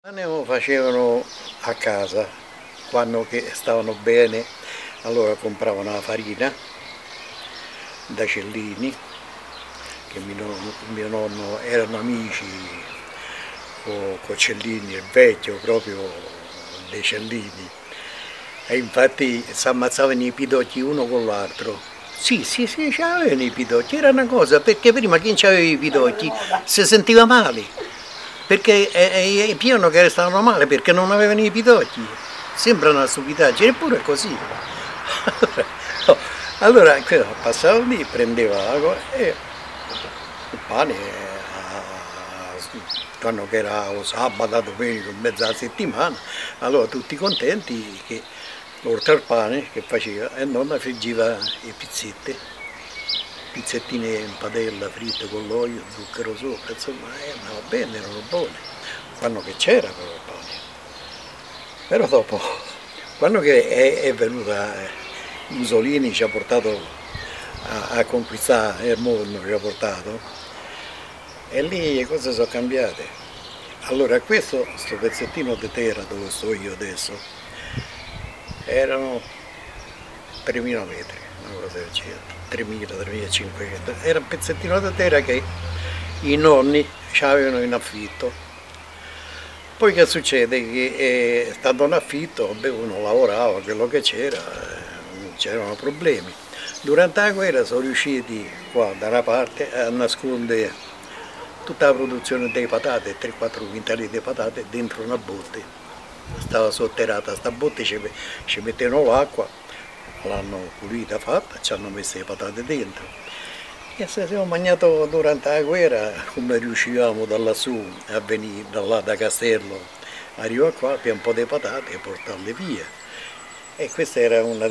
Lo facevano a casa, quando che stavano bene, allora compravano la farina da Cellini, che mio nonno erano amici con Cellini, il vecchio proprio dei Cellini, e infatti si ammazzavano i pidocchi uno con l'altro. Sì, c'avevano i pidocchi, era una cosa, perché prima chi aveva i pidocchi si sentiva male. Perché è pieno che stavano male perché non avevano i pidocchi. Sembra una stupidaggine, eppure è così. Allora passavo lì, prendeva l'acqua e il pane, quando era o sabato, la domenica, in mezzo alla settimana, allora tutti contenti che oltre al pane che faceva, e nonna friggeva le pizzette. Pizzettine in padella fritte con l'olio, zucchero sopra, insomma, andava bene, erano buone, quando che c'era però il pane. Però dopo, quando che è venuta Mussolini ci ha portato a conquistare il mondo, ci ha portato, e lì le cose sono cambiate. Allora questo pezzettino di terra dove sto io adesso, erano 3.000 metri, una cosa del genere. 3.000-3.500, era un pezzettino di terra che i nonni ci avevano in affitto. Poi che succede? Che stando in affitto, vabbè, uno lavorava, quello che c'era, non c'erano problemi. Durante la guerra sono riusciti qua da una parte a nascondere tutta la produzione delle patate, 3-4 quintali di patate dentro una botte. Stava sotterrata questa botte, ci mettevano l'acqua, l'hanno pulita, fatta, ci hanno messo le patate dentro e se siamo mangiati durante la guerra come riuscivamo da lassù a venire da là da Castello, arrivare qua, abbiamo un po' di patate e portarle via, e questa era una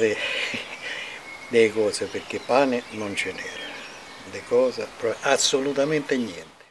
delle cose, perché pane non ce n'era, le cose assolutamente niente.